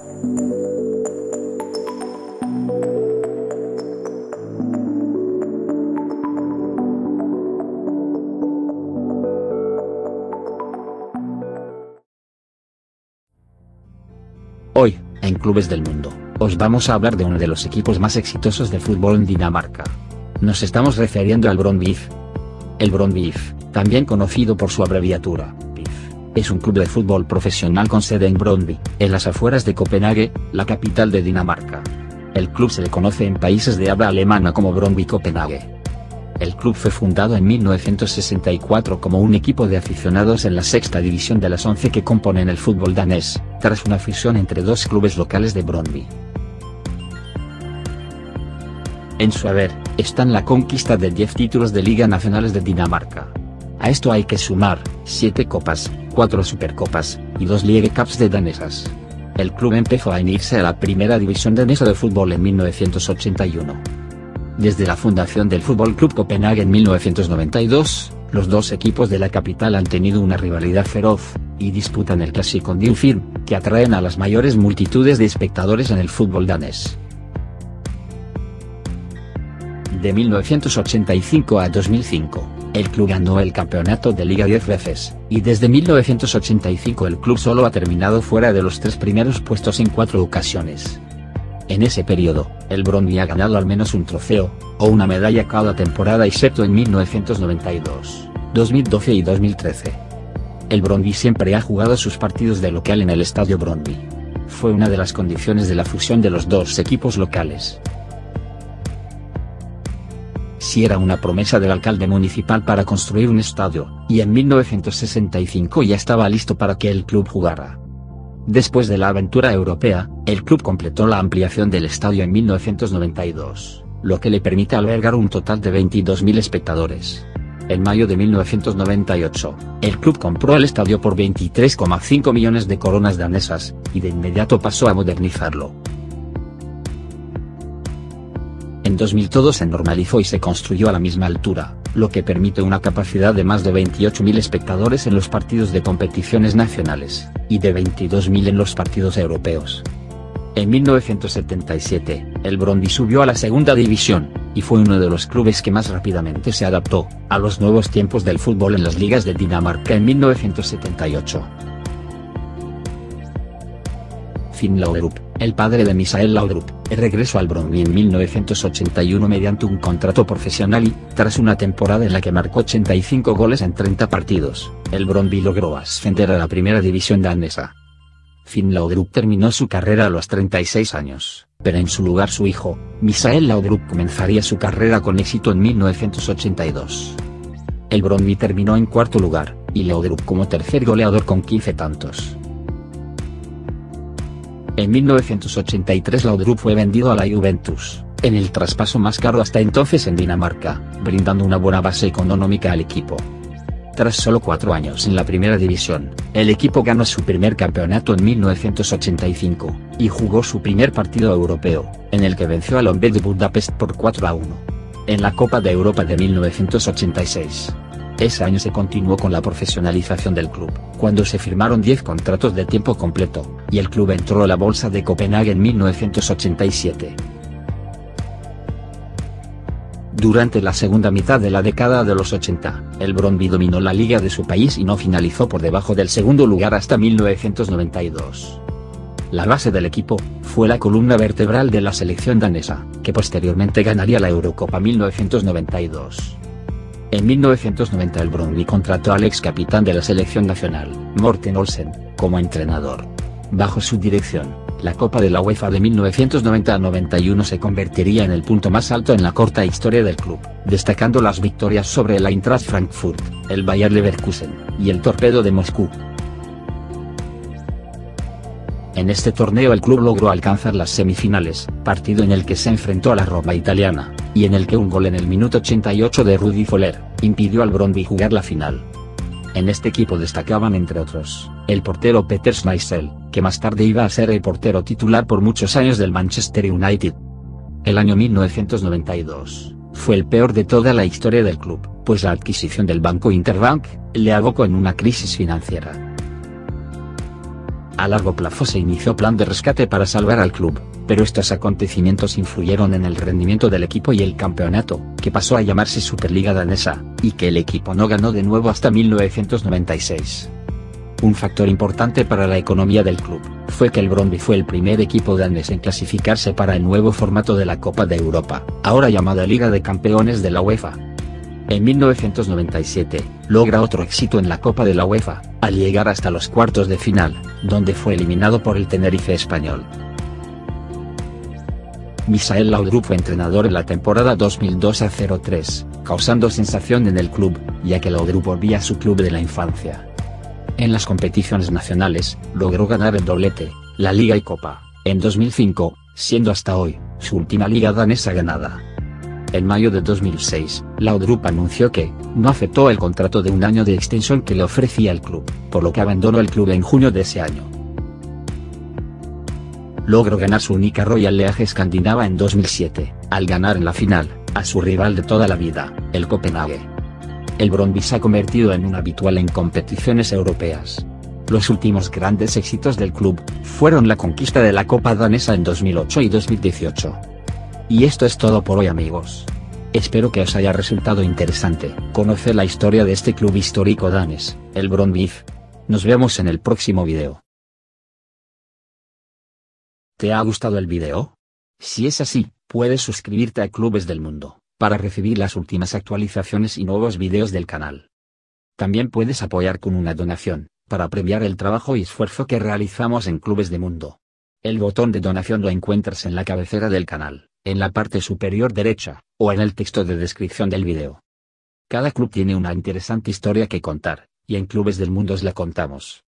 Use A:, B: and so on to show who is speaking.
A: Hoy, en Clubes del Mundo, os vamos a hablar de uno de los equipos más exitosos de fútbol en Dinamarca. Nos estamos refiriendo al Brøndby IF. El Brøndby IF, también conocido por su abreviatura, IF, es un club de fútbol profesional con sede en Brøndby, en las afueras de Copenhague, la capital de Dinamarca. El club se le conoce en países de habla alemana como Brøndby Copenhague. El club fue fundado en 1964 como un equipo de aficionados en la sexta división de las 11 que componen el fútbol danés, tras una fusión entre dos clubes locales de Brøndby. En su haber, están la conquista de 10 títulos de Liga Nacionales de Dinamarca. A esto hay que sumar, 7 copas, 4 supercopas, y 2 Liga Cups de danesas. El club empezó a unirse a la primera división danesa de fútbol en 1981. Desde la fundación del Fútbol Club Copenhague en 1992, los dos equipos de la capital han tenido una rivalidad feroz, y disputan el clásico Dynfirm, que atraen a las mayores multitudes de espectadores en el fútbol danés. De 1985 a 2005, el club ganó el campeonato de Liga 10 veces, y desde 1985 el club solo ha terminado fuera de los 3 primeros puestos en 4 ocasiones. En ese periodo, el Brøndby ha ganado al menos un trofeo, o una medalla cada temporada excepto en 1992, 2012 y 2013. El Brøndby siempre ha jugado sus partidos de local en el estadio Brøndby. Fue una de las condiciones de la fusión de los dos equipos locales. Si era una promesa del alcalde municipal para construir un estadio, y en 1965 ya estaba listo para que el club jugara. Después de la aventura europea, el club completó la ampliación del estadio en 1992, lo que le permite albergar un total de 22.000 espectadores. En mayo de 1998, el club compró el estadio por 23,5 millones de coronas danesas, y de inmediato pasó a modernizarlo. En 2000 todo se normalizó y se construyó a la misma altura, lo que permite una capacidad de más de 28.000 espectadores en los partidos de competiciones nacionales, y de 22.000 en los partidos europeos. En 1977, el Brøndby subió a la segunda división, y fue uno de los clubes que más rápidamente se adaptó a los nuevos tiempos del fútbol en las ligas de Dinamarca en 1978. Finn Laudrup, el padre de Michael Laudrup, regresó al Brøndby en 1981 mediante un contrato profesional y, tras una temporada en la que marcó 85 goles en 30 partidos, el Brøndby logró ascender a la primera división danesa. Finn Laudrup terminó su carrera a los 36 años, pero en su lugar su hijo, Michael Laudrup comenzaría su carrera con éxito en 1982. El Brøndby terminó en cuarto lugar, y Laudrup como tercer goleador con 15 tantos. En 1983 Laudrup fue vendido a la Juventus, en el traspaso más caro hasta entonces en Dinamarca, brindando una buena base económica al equipo. Tras solo 4 años en la primera división, el equipo ganó su primer campeonato en 1985, y jugó su primer partido europeo, en el que venció al Honvéd de Budapest por 4-1. En la Copa de Europa de 1986. Ese año se continuó con la profesionalización del club, cuando se firmaron 10 contratos de tiempo completo, y el club entró a la bolsa de Copenhague en 1987. Durante la segunda mitad de la década de los 80, el Brøndby dominó la liga de su país y no finalizó por debajo del segundo lugar hasta 1992. La base del equipo fue la columna vertebral de la selección danesa, que posteriormente ganaría la Eurocopa 1992. En 1990 el Brøndby contrató al ex capitán de la selección nacional, Morten Olsen, como entrenador. Bajo su dirección, la Copa de la UEFA de 1990-91 se convertiría en el punto más alto en la corta historia del club, destacando las victorias sobre el Eintracht Frankfurt, el Bayer Leverkusen, y el Torpedo de Moscú. En este torneo el club logró alcanzar las semifinales, partido en el que se enfrentó a la Roma italiana, y en el que un gol en el minuto 88 de Rudi Voller impidió al Brøndby jugar la final. En este equipo destacaban entre otros, el portero Peter Schmeichel, que más tarde iba a ser el portero titular por muchos años del Manchester United. El año 1992 fue el peor de toda la historia del club, pues la adquisición del banco Interbank le abocó en una crisis financiera. A largo plazo se inició plan de rescate para salvar al club, pero estos acontecimientos influyeron en el rendimiento del equipo y el campeonato, que pasó a llamarse Superliga Danesa, y que el equipo no ganó de nuevo hasta 1996. Un factor importante para la economía del club, fue que el Brøndby fue el primer equipo danés en clasificarse para el nuevo formato de la Copa de Europa, ahora llamada Liga de Campeones de la UEFA. En 1997, logra otro éxito en la Copa de la UEFA, al llegar hasta los cuartos de final, donde fue eliminado por el Tenerife español. Michael Laudrup fue entrenador en la temporada 2002-03, causando sensación en el club, ya que Laudrup volvía a su club de la infancia. En las competiciones nacionales, logró ganar el doblete, la Liga y Copa, en 2005, siendo hasta hoy, su última liga danesa ganada. En mayo de 2006, Laudrup anunció que no aceptó el contrato de un año de extensión que le ofrecía el club, por lo que abandonó el club en junio de ese año. Logró ganar su única Royal League escandinava en 2007, al ganar en la final, a su rival de toda la vida, el Copenhague. El Brøndby se ha convertido en un habitual en competiciones europeas. Los últimos grandes éxitos del club fueron la conquista de la Copa danesa en 2008 y 2018. Y esto es todo por hoy, amigos. Espero que os haya resultado interesante conocer la historia de este club histórico danés, el Brøndby. Nos vemos en el próximo video. ¿Te ha gustado el video? Si es así, puedes suscribirte a Clubes del Mundo, para recibir las últimas actualizaciones y nuevos videos del canal. También puedes apoyar con una donación, para premiar el trabajo y esfuerzo que realizamos en Clubes del Mundo. El botón de donación lo encuentras en la cabecera del canal, en la parte superior derecha, o en el texto de descripción del video. Cada club tiene una interesante historia que contar, y en Clubes del Mundo os la contamos.